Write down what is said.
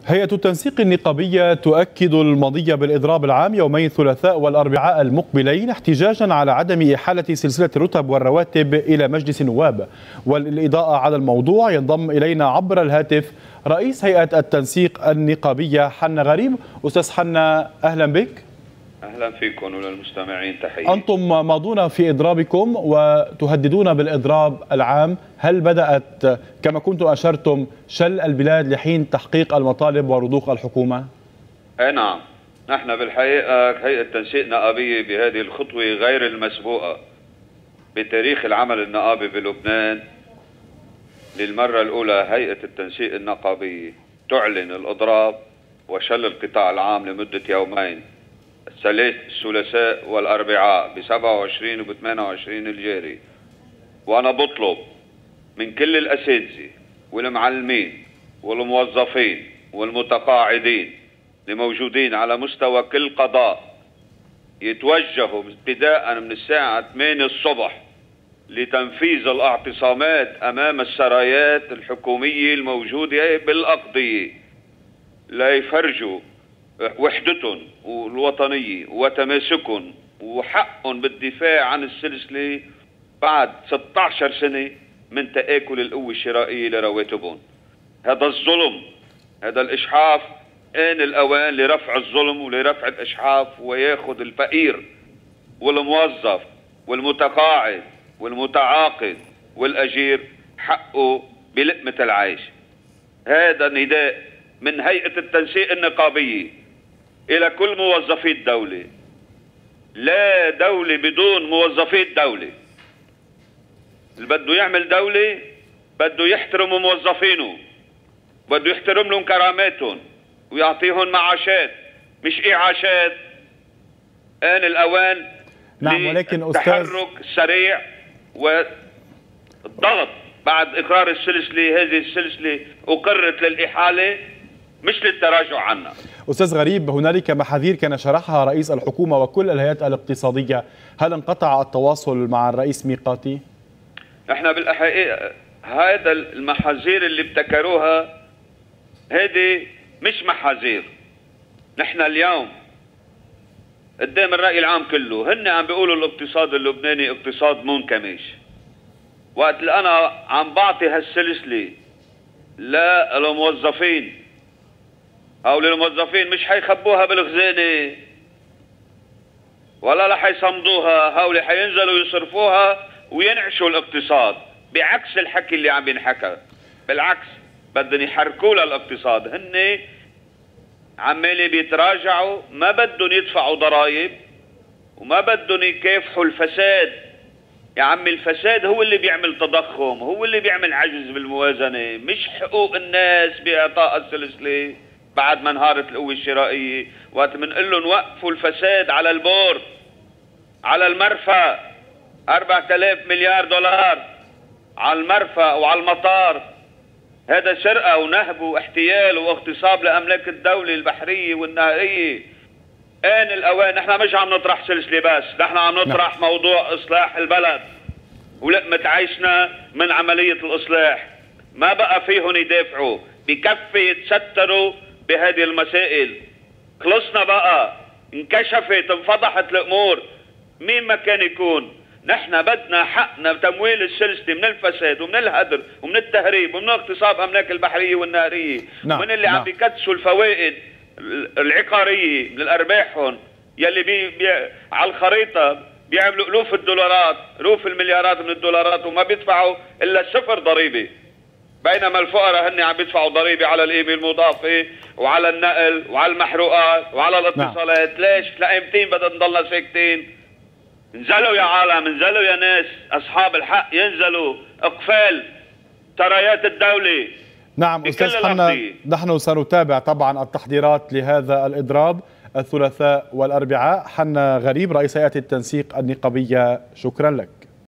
هيئة التنسيق النقابية تؤكد المضي بالإضراب العام يومي الثلاثاء والأربعاء المقبلين احتجاجا على عدم إحالة سلسلة الرتب والرواتب إلى مجلس النواب. وللإضاءة على الموضوع ينضم إلينا عبر الهاتف رئيس هيئة التنسيق النقابية حنا غريب. أستاذ حنا، أهلا بك. أهلا فيكم وللمستمعين، تحية. أنتم ماضون في إضرابكم وتهددون بالإضراب العام، هل بدأت كما كنتم أشرتم شل البلاد لحين تحقيق المطالب ورضوخ الحكومة؟ نعم، نحن بالحقيقة هيئة تنسيق نقابية بهذه الخطوة غير المسبوقة بتاريخ العمل النقابي بلبنان. للمرة الأولى هيئة التنسيق النقابية تعلن الإضراب وشل القطاع العام لمدة يومين، الثلاثاء والأربعاء ب27 وب28 الجاري. وأنا بطلب من كل الأساتذة والمعلمين والموظفين والمتقاعدين الموجودين على مستوى كل قضاء يتوجهوا ابتداء من الساعة 8 الصبح لتنفيذ الاعتصامات أمام السرايات الحكومية الموجودة بالأقضية، لا يفرجوا وحدتهم الوطنية وتماسكهم وحقهم بالدفاع عن السلسلة بعد 16 سنة من تآكل القوة الشرائية لرواتبهم. هذا الظلم، هذا الإجحاف، آن الأوان لرفع الظلم ولرفع الإجحاف، وياخذ الفقير والموظف والمتقاعد والمتعاقد والأجير حقه بلقمة العيش. هذا نداء من هيئة التنسيق النقابية إلى كل موظفي الدولة. لا دولة بدون موظفي الدولة. اللي بده يعمل دولة بده يحترم موظفينه، بده يحترم لهم كراماتهم ويعطيهم معاشات مش إعاشات. آن الأوان نعم، ولكن التحرك السريع والضغط بعد إقرار السلسلة. هذه السلسلة أقرت للإحالة مش للتراجع عنها. أستاذ غريب، هنالك محاذير كان شرحها رئيس الحكومة وكل الهيئات الاقتصادية، هل انقطع التواصل مع الرئيس ميقاتي؟ احنا بالحقيقة هذا المحاذير اللي ابتكروها هذه مش محاذير. نحن اليوم قدام الرأي العام كله هن عم بيقولوا الاقتصاد اللبناني اقتصاد منكمش. وقت اللي انا عم بعطي هالسلسلة للموظفين او للموظفين مش حيخبوها بالخزانة ولا رح يصمدوها، هؤلاء حينزلوا يصرفوها وينعشوا الاقتصاد، بعكس الحكي اللي عم ينحكى. بالعكس بدهم يحركوا للاقتصاد. هن عمالي بيتراجعوا، ما بدهم يدفعوا ضرائب وما بدهم يكافحوا الفساد. يا عمي الفساد هو اللي بيعمل تضخم، هو اللي بيعمل عجز بالموازنة، مش حقوق الناس بإعطاء السلسلة. بعد ما انهارت القوة الشرائية وقت بنقول لهم وقفوا الفساد على البور على المرفأ، 4000 مليار دولار على المرفأ وعلى المطار، هذا سرقة ونهب واحتيال واغتصاب لأملاك الدولة البحرية والنهرية. آن الأوان. نحن مش عم نطرح سلسلة بس، نحن عم نطرح موضوع إصلاح البلد ولقمة عيشنا من عملية الإصلاح. ما بقى فيهم يدافعوا، بكفي يتستروا بهذه المسائل. خلصنا بقى، انكشفت انفضحت الأمور. مين ما كان يكون، نحن بدنا حقنا بتمويل السلسلة من الفساد ومن الهدر ومن التهريب ومن اغتصاب أملاك البحرية والنهرية. نعم. ومن اللي عم بيكدسوا الفوائد العقارية من الأرباحهم يلي على الخريطة بيعملوا ألوف الدولارات، ألوف المليارات من الدولارات، وما بيدفعوا إلا 0 ضريبة. بينما الفقراء هن عم بيدفعوا ضريبة على القيمة المضافة وعلى النقل وعلى المحروقات وعلى الاتصالات. نعم. ليش؟ لأيمتين بدنا نضلنا ساكتين؟ انزلوا يا عالم، انزلوا يا ناس، أصحاب الحق ينزلوا. اقفال سرايات الدولة. نعم أستاذ حنا، نحن سنتابع طبعا التحضيرات لهذا الإضراب الثلاثاء والأربعاء. حنا غريب رئيس هيئة التنسيق النقابية، شكرا لك.